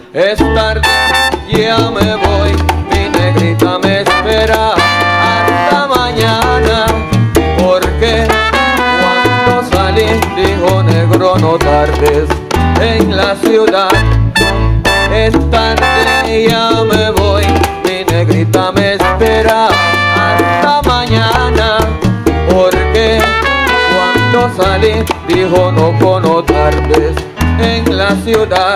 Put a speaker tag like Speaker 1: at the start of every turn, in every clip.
Speaker 1: Es tarde, ya me voy, mi negrita me espera hasta mañana, porque cuando salí dijo negro no tardes en la ciudad. Es tarde, ya me voy, mi negrita me espera hasta mañana, porque cuando salí dijo no tardes en la ciudad.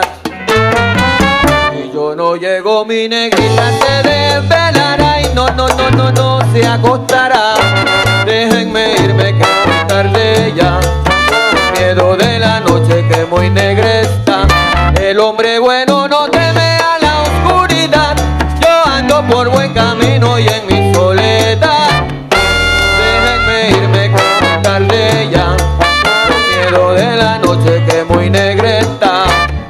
Speaker 1: Yo no llego, mi negrita se desvelará y no se acostará. Déjenme irme que es muy tarde ya, miedo de la noche que muy negra está. El hombre bueno no teme a la oscuridad, yo ando por buen camino y en mi soledad. Déjenme irme que es muy tarde ya, miedo de la noche que muy negra está.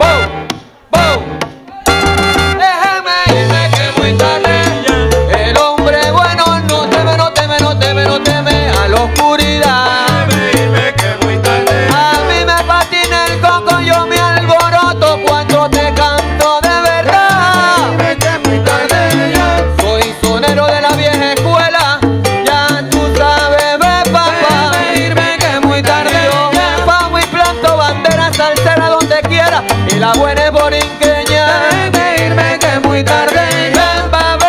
Speaker 1: Y la buena es borinqueña. Déjeme irme que es muy tarde. Ven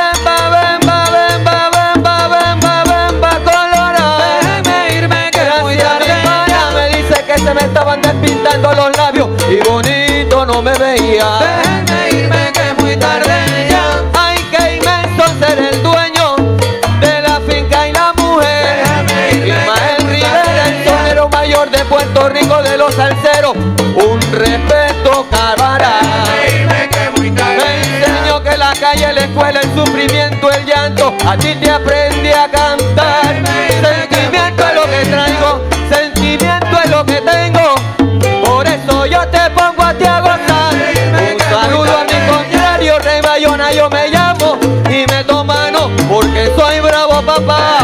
Speaker 1: pa Colorado. Déjeme irme que es muy tarde. Ya me dice que se me estaban despintando los labios y bonito no me veía. Déjeme irme que es muy tarde ya. Ay, qué inmenso ser el dueño de la finca y la mujer. Ismael Rivera, el sonero mayor de Puerto Rico de los salseros. Un respeto cabará. Me enseñó que la calle, la escuela, el sufrimiento, el llanto, a ti te aprendí a cantar. Sentimiento es lo que traigo, sentimiento es lo que tengo, por eso yo te pongo a ti a gozar. Un saludo a mi contrario, Rey Bayona yo me llamo y me mano porque soy bravo papá.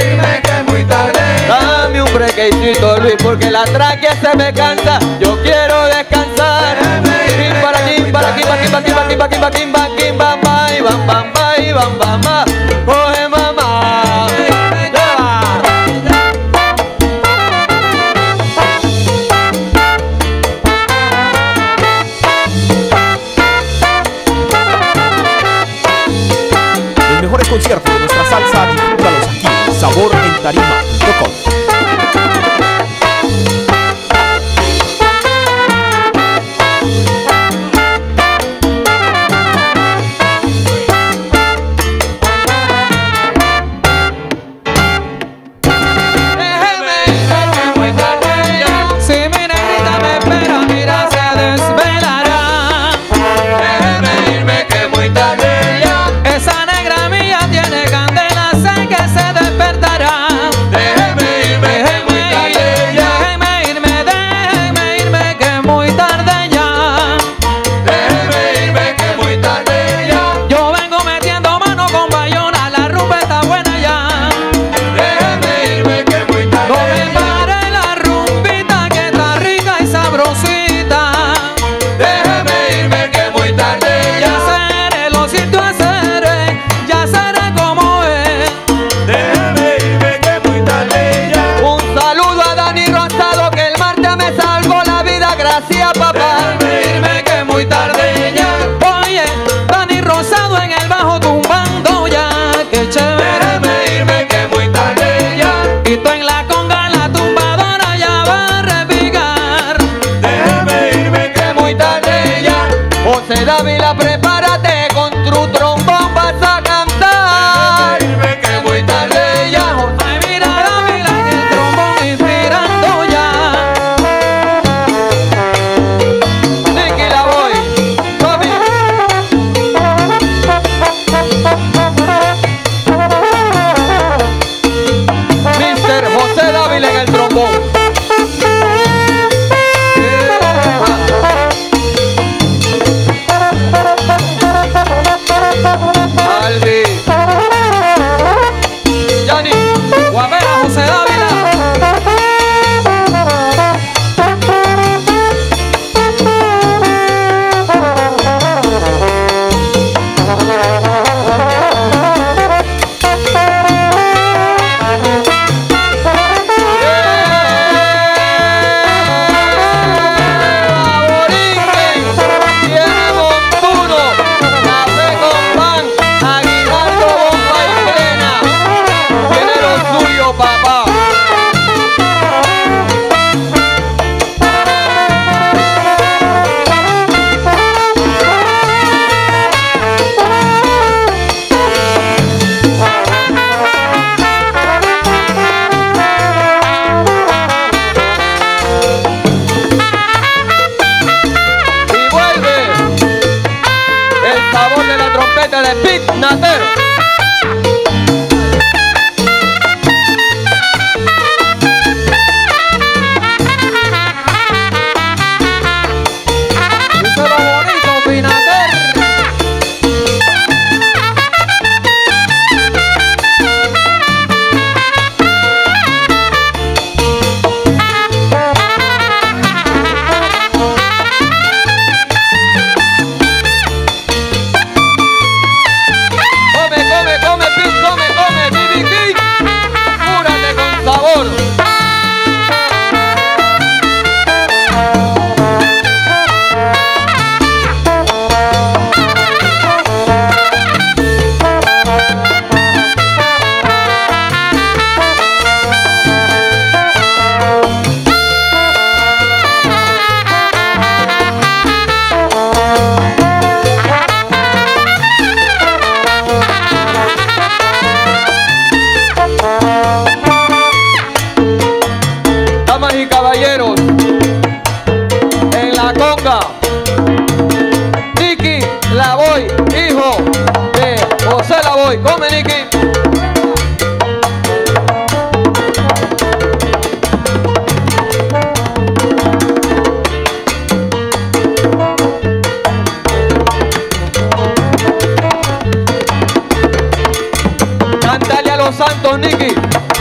Speaker 1: Dame un brequecito Luis porque la tráquea se me cansa, yo quiero descansar. Para aquí, para aquí, para aquí, para aquí, para aquí, para aquí, para aquí, para aquí, bam, coge mamá.
Speaker 2: Los mejores conciertos de nuestra salsa, disfrútalos aquí, saborentarima.com.
Speaker 1: Dávila, prepárate, con tu trombón vas a cantar. Dime que muy tarde ya. Ay, mira Dávila en el trombón inspirando ya. Métele Pit Natero. Come, Nicky. Cántale a los santos, Nicky.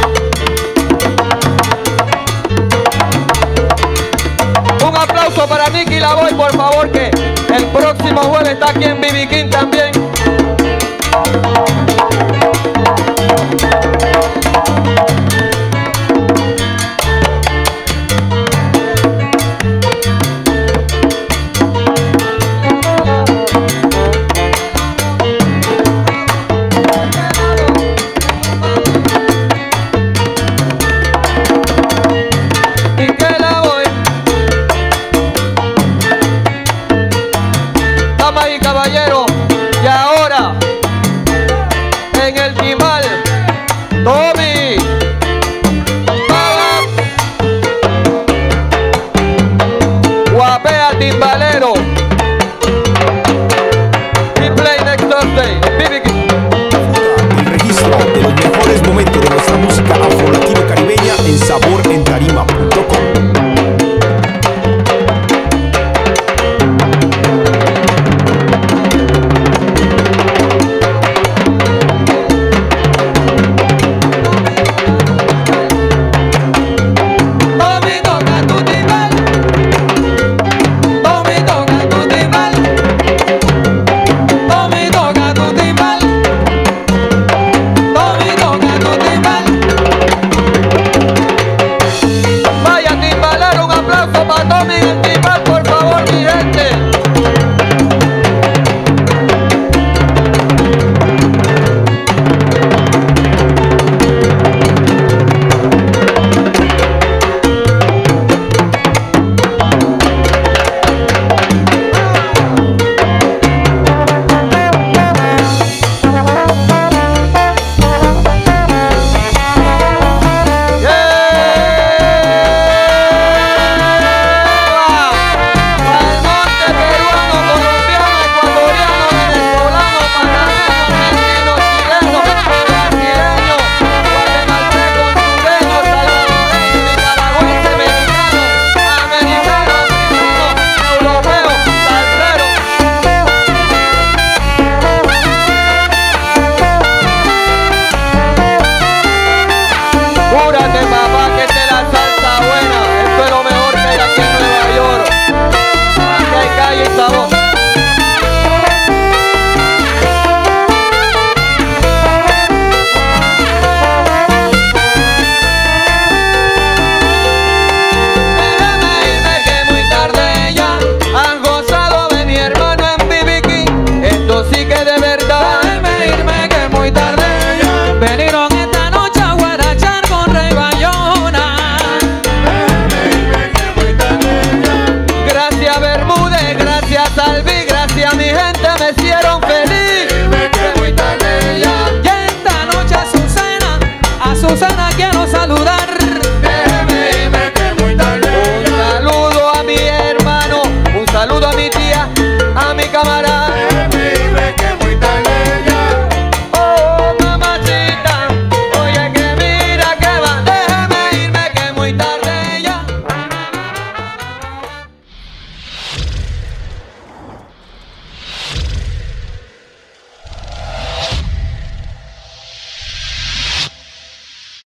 Speaker 1: Un aplauso para Nicky Lavoy, por favor, que el próximo jueves está aquí en BB King también. Caballero, y ahora en el timbal, Tommy guapea timbalero y play next Thursday.
Speaker 2: El registro de los mejores momentos de nuestra música afro-latino-caribeña en saborentarima.com.
Speaker 1: Susana quiero saludar.